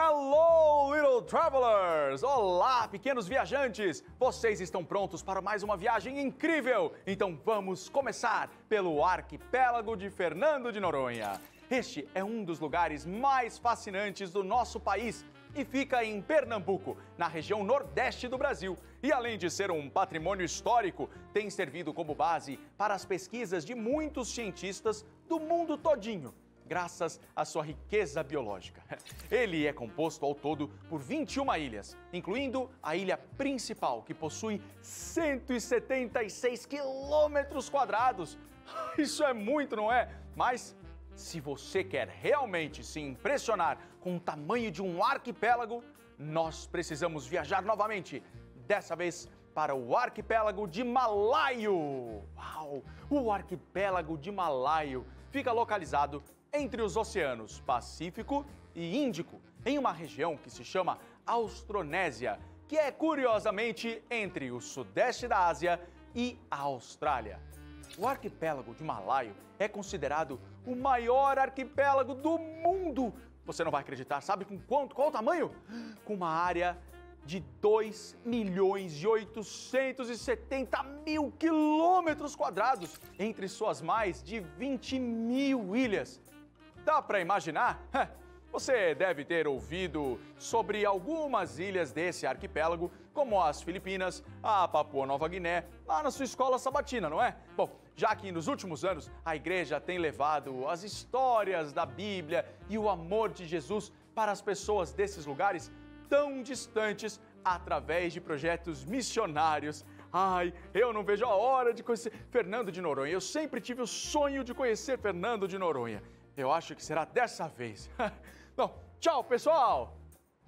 Hello, little travelers! Olá, pequenos viajantes! Vocês estão prontos para mais uma viagem incrível? Então vamos começar pelo arquipélago de Fernando de Noronha. Este é um dos lugares mais fascinantes do nosso país e fica em Pernambuco, na região nordeste do Brasil. E além de ser um patrimônio histórico, tem servido como base para as pesquisas de muitos cientistas do mundo todinho, graças à sua riqueza biológica. Ele é composto ao todo por 21 ilhas, incluindo a ilha principal, que possui 176 quilômetros quadrados. Isso é muito, não é? Mas se você quer realmente se impressionar com o tamanho de um arquipélago, nós precisamos viajar novamente, dessa vez para o arquipélago de Malaio. Uau! O arquipélago de Malaio fica localizado entre os oceanos Pacífico e Índico, em uma região que se chama Austronésia, que é curiosamente entre o sudeste da Ásia e a Austrália. O arquipélago de Malaio é considerado o maior arquipélago do mundo. Você não vai acreditar, sabe com qual o tamanho? Com uma área de 2.870.000 quilômetros quadrados, entre suas mais de 20.000 ilhas. Dá para imaginar? Você deve ter ouvido sobre algumas ilhas desse arquipélago, como as Filipinas, a Papua Nova Guiné, lá na sua escola sabatina, não é? Bom, já que nos últimos anos a igreja tem levado as histórias da Bíblia e o amor de Jesus para as pessoas desses lugares tão distantes através de projetos missionários. Ai, eu não vejo a hora de conhecer Fernando de Noronha. Eu sempre tive o sonho de conhecer Fernando de Noronha. Eu acho que será dessa vez. Bom, tchau, pessoal!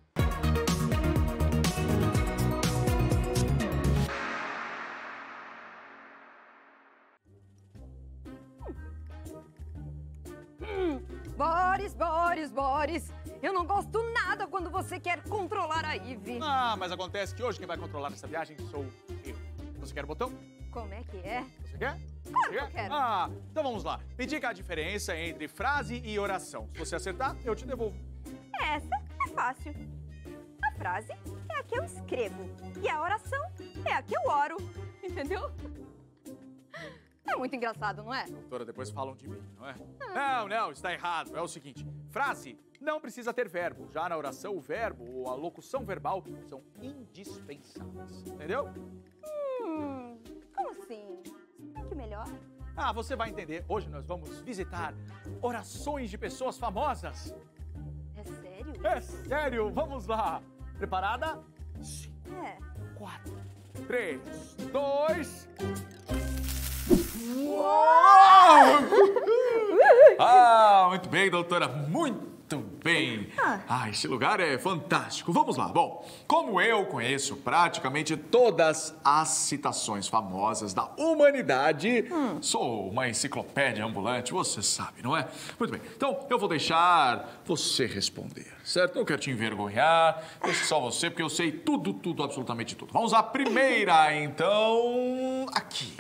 Boris, eu não gosto nada quando você quer controlar a Ivy. Ah, mas acontece que hoje quem vai controlar essa viagem sou eu. Você quer o botão? Como é que é? Você quer? Claro que eu quero. Ah, então vamos lá. Me diga a diferença entre frase e oração. Se você acertar, eu te devolvo. Essa é fácil. A frase é a que eu escrevo e a oração é a que eu oro. Entendeu? É muito engraçado, não é? Doutora, depois falam de mim, não é? Não, está errado. É o seguinte, frase não precisa ter verbo. Já na oração, o verbo ou a locução verbal são indispensáveis. Entendeu? Como assim? Explique melhor. Ah, você vai entender. Hoje nós vamos visitar orações de pessoas famosas. É sério? É sério, vamos lá. Preparada? 5, É. 4, 3, 2... Ah, muito bem, doutora, muito bem. Este lugar é fantástico. Vamos lá. Bom, como eu conheço praticamente todas as citações famosas da humanidade, sou uma enciclopédia ambulante, você sabe, não é? Muito bem, então eu vou deixar você responder, certo? Não quero te envergonhar, deixe só você, porque eu sei tudo, absolutamente tudo. Vamos à primeira, então, aqui.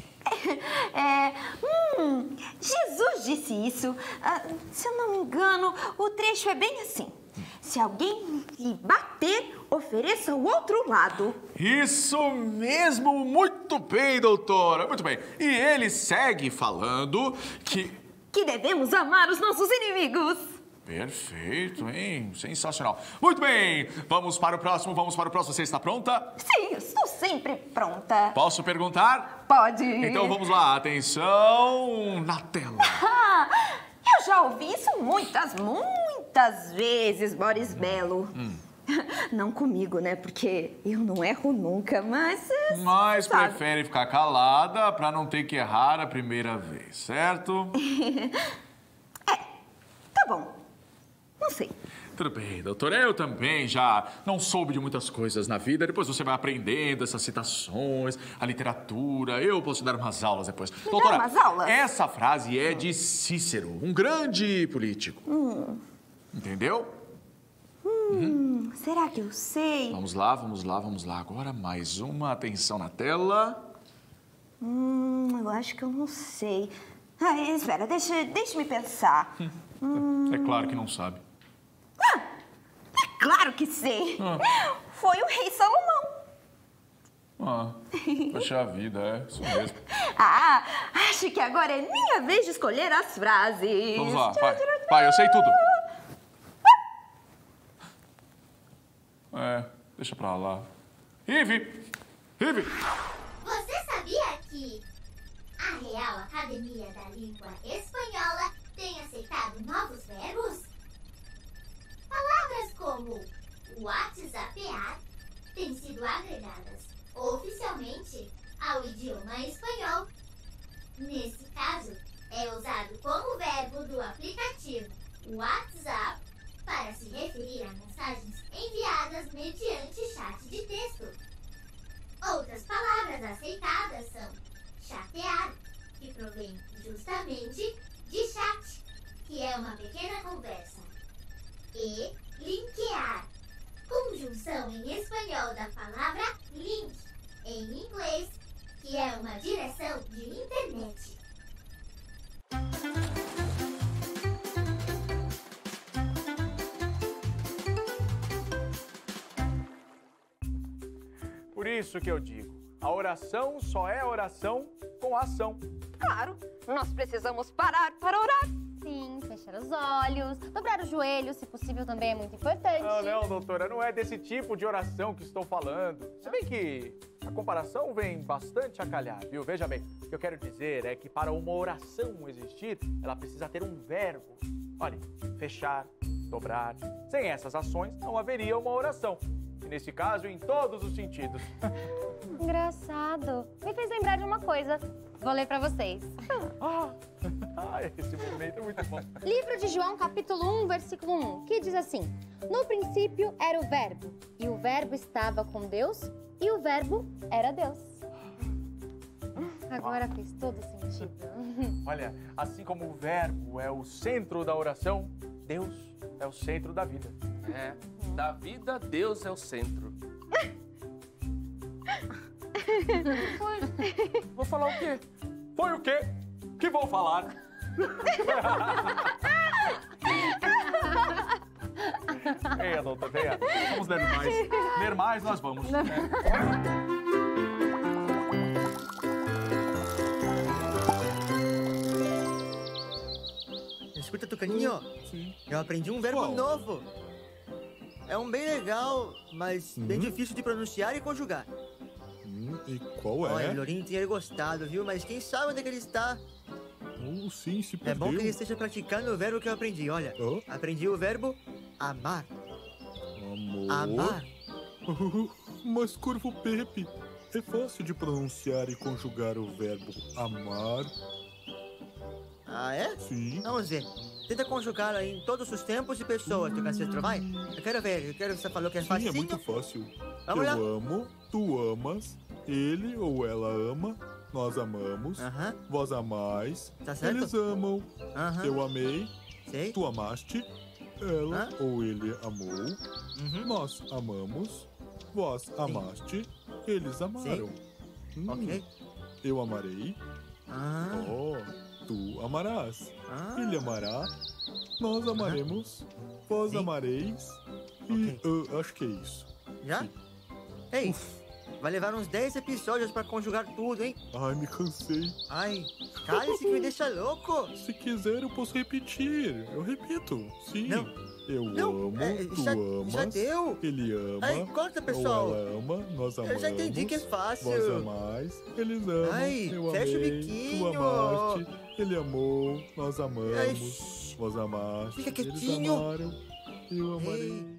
Jesus disse isso. Se eu não me engano, o trecho é bem assim. Se alguém lhe bater, ofereça o outro lado. Isso mesmo, muito bem, doutora, muito bem. E ele segue falando que devemos amar os nossos inimigos. Perfeito, hein? Sensacional. Muito bem, vamos para o próximo. Você está pronta? Sim, eu estou sempre pronta. Posso perguntar? Pode. Então vamos lá, atenção na tela. Eu já ouvi isso muitas vezes, Boris Belo. Não comigo, né? Porque eu não erro nunca, mas... Mas sabe. prefere ficar calada para não ter que errar a primeira vez, certo? Tá bom. Não sei. Tudo bem, doutora. Eu também já não soube de muitas coisas na vida. Depois você vai aprendendo essas citações, a literatura. Eu posso dar umas aulas depois. Doutora, umas aulas? Essa frase é de Cícero, um grande político. Entendeu? Será que eu sei? Vamos lá. Agora mais uma. Atenção na tela. Eu acho que eu não sei. Espera, deixa-me pensar. É claro que não sabe. Claro que sei. Foi o rei Salomão. Poxa vida, é isso mesmo. Acho que agora é minha vez de escolher as frases. Vamos lá, vai, eu sei tudo. Deixa pra lá. Ive! Você sabia que a Real Academia da Língua Espanhola tem aceitado novos verbos? Palavras como WhatsAppear têm sido agregadas oficialmente ao idioma espanhol. Nesse caso, é usado como verbo do aplicativo WhatsApp para se referir a mensagens enviadas mediante chat de texto. Outras palavras aceitadas são chatear, que provém justamente de chat, que é uma pequena conversa, e linkear, conjunção em espanhol da palavra link, em inglês, que é uma direção de internet. Por isso que eu digo, a oração só é oração com ação. Claro, nós precisamos parar para orar. Sim, fechar os olhos, dobrar os joelhos, se possível, também é muito importante. Não, doutora, não é desse tipo de oração que estou falando. Se bem que a comparação vem bastante a calhar, viu? Veja bem, o que eu quero dizer é que para uma oração existir, ela precisa ter um verbo. Olha, fechar, dobrar. Sem essas ações, não haveria uma oração. E nesse caso, em todos os sentidos. Engraçado. Me fez lembrar de uma coisa. Vou ler pra vocês. Esse momento é muito bom. Livro de João, capítulo 1, versículo 1, que diz assim: No princípio era o verbo, e o verbo estava com Deus, e o verbo era Deus. Agora fez todo sentido. Olha, assim como o verbo é o centro da oração, Deus é o centro da vida. Da vida, Deus é o centro. Vou falar o quê? Foi o quê? Que vou falar? Venha, doutor, venha. Vamos ler mais. Ler mais, nós vamos. Escuta, Tucaninho. Sim. Eu aprendi um verbo Qual? novo. É um bem legal, mas bem difícil de pronunciar e conjugar. E qual é? Olha, o Lourinho teria gostado, viu? Mas quem sabe onde é que ele está? Sim, se É perdeu. bom que ele esteja praticando o verbo que eu aprendi. Olha, aprendi o verbo amar. Amor. Amar. Mas, Corvo Pepe, é fácil de pronunciar e conjugar o verbo amar. Ah, é? Sim. Vamos ver. Tenta conjugá-lo em todos os tempos e pessoas, teu cacetro, vai? Eu quero ver que você falou que é Sim, facinho. é muito fácil. Vamos lá. Eu amo, tu amas, ele ou ela ama, nós amamos, Aham, vós amais, tá certo? eles amam, Aham, eu amei, sei. tu amaste, ela ou ele amou, Uhum. nós amamos, vós amaste, eles amaram. Ok. Eu amarei, Ah, tu amarás, ah. ele amará, nós amaremos, vós Sim. amareis, Ok. e acho que é isso. Já? Sim. Ei, vai levar uns 10 episódios pra conjugar tudo, hein? Ai, me cansei. Ai, cale-se que me deixa louco. Se quiser, eu posso repetir. Eu repito. Sim. Não. Eu Não, amo, tu já amas. deu. Ele ama. Ai, corta, pessoal. Ou ela ama, nós amamos. Eu já entendi que é fácil. Vós amais, eles amam. Ai, eu fecha o amei, biquinho. tu amaste, ele amou, nós amamos. Ai, shh. Vós amaste, Fica eles quietinho. amaram, eu amarei. Ei.